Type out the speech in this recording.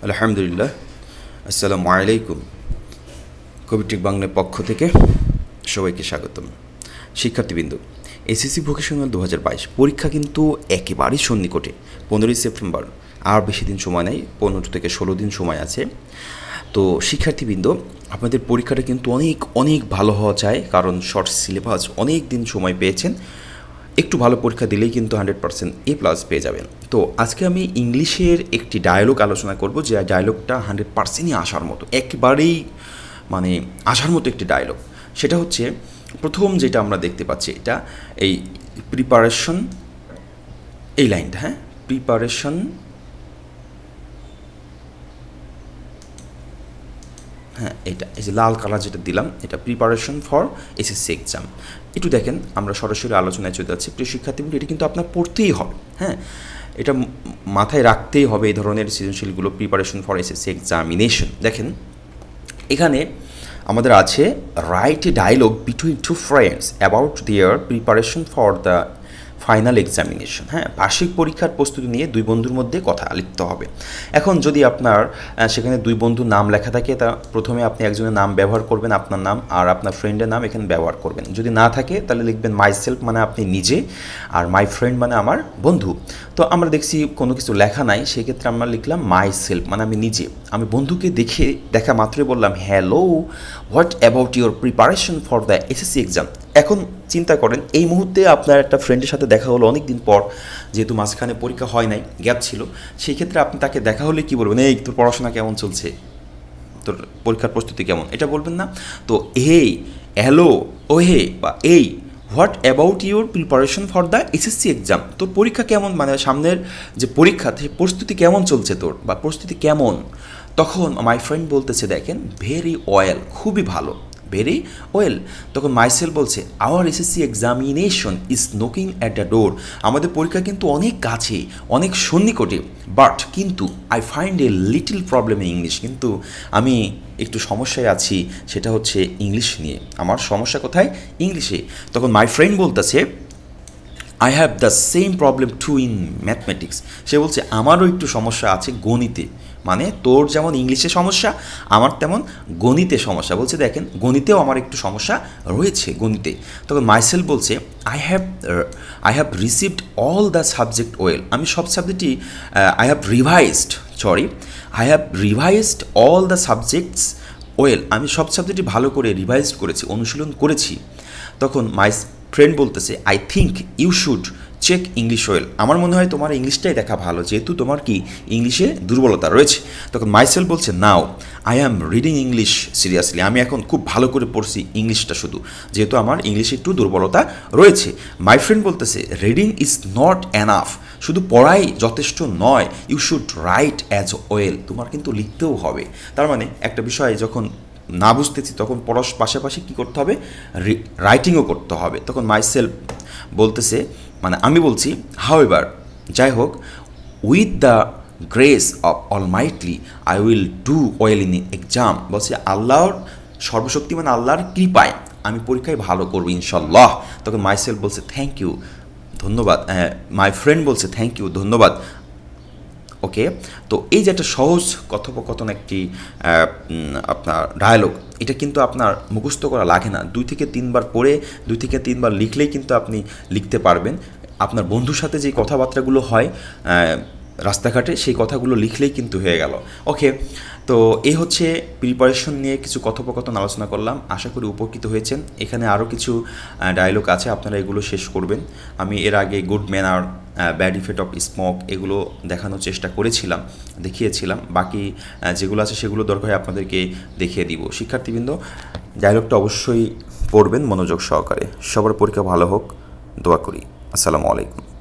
আলহামদুলিল্লাহ, আসসালামু আলাইকুম। কবির বাংলার পক্ষ থেকে সবাইকে স্বাগতম। শিক্ষার্থীবৃন্দ, এসএসসি ভোকেশনাল 2022 পরীক্ষা কিন্তু একেবারেই সন্নিকটে। 15ই সেপ্টেম্বর, আর বেশি দিন সময় নেই, 15 থেকে 16 দিন সময় আছে। তো শিক্ষার্থীবৃন্দ, আপনাদের পরীক্ষাটা কিন্তু অনেক অনেক ভালো হওয়া চাই, কারণ শর্ট সিলেবাস, অনেক দিন সময় পেয়েছেন। একটু ভালো পরীক্ষা দিলেই কিন্তু 100% A+ পেয়ে যাবেন। তো আজকে আমি ইংলিশের একটি ডায়ালগ আলোচনা করব, যে ডায়ালগটা 100%ই আসার মতো, একেবারেই মানে আসার মতো একটি ডায়ালগ। সেটা হচ্ছে প্রথম যেটা আমরা দেখতে পাচ্ছি, এটা এই প্রিপারেশন, এই লাইনটা, হ্যাঁ, প্রিপারেশন, হ্যাঁ, এটা এই যে লাল কালার যেটা দিলাম, এটা প্রিপারেশন ফর এসএসসি এক্সাম। একটু দেখেন, আমরা সরাসরি আলোচনায় চলে যাচ্ছি। প্রিয় শিক্ষার্থীবৃন্দ, এটা কিন্তু আপনার পড়তেই হবে, হ্যাঁ, এটা মাথায় রাখতেই হবে। এই ধরনের সৃজনশীলগুলো, প্রিপারেশন ফর এসএসসি এক্সামিনেশন। দেখেন, এখানে আমাদের আছে write a dialogue between two friends about their preparation for the final examination. হ্যাঁ, বার্ষিক পরীক্ষার প্রস্তুতি নিয়ে দুই বন্ধুর মধ্যে কথা লিখতে হবে। এখন যদি আপনার সেখানে দুই বন্ধুর নাম লেখা থাকে, তা প্রথমে আপনি একজনের নাম ব্যবহার করবেন, আপনার নাম, আর আপনার ফ্রেন্ডের নাম এখানে ব্যবহার করবেন। যদি না থাকে তাহলে লিখবেন মাই সেলফ, মানে আপনি নিজে, আর মাই ফ্রেন্ড মানে আমার বন্ধু। তো আমরা দেখছি কোনো কিছু লেখা নাই, সেক্ষেত্রে আমরা লিখলাম মাই সেলফ, মানে আমি নিজে। আমি বন্ধুকে দেখা মাত্রই বললাম, hello, what about your preparation for the SSC exam. এখন চিন্তা করেন, এই মুহূর্তে আপনার একটা ফ্রেন্ডের সাথে দেখা হলো অনেক দিন পর, যেহেতু মাঝখানে পরীক্ষা হয় নাই, গ্যাপ ছিল। সেই ক্ষেত্রে আপনি তাকে দেখা হলে কী বলবেন? এই, তোর পড়াশোনা কেমন চলছে, তোর পরীক্ষার প্রস্তুতি কেমন, এটা বলবেন না? তো এই হ্যালো, ও হে, বা এই what about your preparation for the SSC exam, তোর পরীক্ষা কেমন, মানে সামনের যে পরীক্ষা, সেই প্রস্তুতি কেমন চলছে তোর, বা প্রস্তুতি কেমন। তখন মাই ফ্রেন্ড বলতেছে, দেখেন, ভেরি ওয়েল, খুবই ভালো, ভেরি ওয়েল। তখন মাইসেল বলছে, our SSC examination is knocking at the door, আমাদের পরীক্ষা কিন্তু অনেক কাছে, অনেক সন্নিকটে। বাট, কিন্তু I find a little problem in English, কিন্তু আমি একটু সমস্যায় আছি, সেটা হচ্ছে ইংলিশ নিয়ে। আমার সমস্যা কোথায়? ইংলিশে। তখন মাই ফ্রেন্ড বলতেছে, I have the same problem too in mathematics, সে বলছে আমারও একটু সমস্যা আছে গণিতে, মানে তোর যেমন ইংলিশে সমস্যা, আমার তেমন গণিতে সমস্যা। বলছে, দেখেন, গণিতেও আমার একটু সমস্যা রয়েছে, গণিতে। তখন মাইসেল বলছে, I have received all the subject well, আমি সব সাবজেক্টই I have revised all the subjects well, আমি সব সাবজেক্টই ভালো করে রিভাইজ করেছি, অনুশীলন করেছি। তখন মাই ফ্রেন্ড বলতেছে, I think you should check English well, আমার মনে হয় তোমার ইংলিশটাই দেখা ভালো, যেহেতু তোমার কি ইংলিশে দুর্বলতা রয়েছে। তখন মাইসেল বলছে, now I am reading English seriously, আমি এখন খুব ভালো করে পড়ছি ইংলিশটা, শুধু যেহেতু আমার ইংলিশে একটু দুর্বলতা রয়েছে। মাই ফ্রেন্ড বলতেছে, রিডিং ইজ নট এনাফ, শুধু পড়াই যথেষ্ট নয়, you should write as well, তোমার কিন্তু লিখতেও হবে। তার মানে একটা বিষয় যখন না বুঝতেছি, তখন পড়ার পাশাপাশি কী করতে হবে? রাইটিংও করতে হবে। তখন মাইসেলফ বলতেছে, মানে আমি বলছি, হাউএভার, যাই হোক, with the grace of almighty I will do well in exam, বলছে আল্লাহর সর্বশক্তিমান আল্লাহর কৃপায় আমি পরীক্ষায় ভালো করবো ইনশাল্লাহ। তখন মাইসেলফ বলছে, থ্যাংক ইউ, ধন্যবাদ। মাই ফ্রেন্ড বলছে, থ্যাংক ইউ, ধন্যবাদ। ওকে, তো এই যে একটা সহজ কথোপকথন, একটি আপনার ডায়ালগ, এটা কিন্তু আপনার মুখস্থ করা লাগে না, 2 থেকে 3 বার পড়ে 2 থেকে 3 বার লিখলেই কিন্তু আপনি লিখতে পারবেন। আপনার বন্ধুর সাথে যে কথাবার্তাগুলো হয় রাস্তাঘাটে, সেই কথাগুলো লিখলেই কিন্তু হয়ে গেল। ওকে, তো এই হচ্ছে প্রিপারেশন নিয়ে কিছু কথোপকথন আলোচনা করলাম, আশা করি উপকৃত হয়েছেন। এখানে আরও কিছু ডায়লগ আছে, আপনারা এগুলো শেষ করবেন। আমি এর আগে good manner, bad effect of smoke, এগুলো দেখানোর চেষ্টা দেখিয়েছিলাম। বাকি যেগুলো আছে সেগুলো দরকার হয় আপনাদেরকে দেখিয়ে দিব। শিক্ষার্থীবৃন্দ, ডায়লগটা অবশ্যই পড়বেন মনোযোগ সহকারে। সবার পরীক্ষা ভালো হোক, দোয়া করি। আসসালামু আলাইকুম।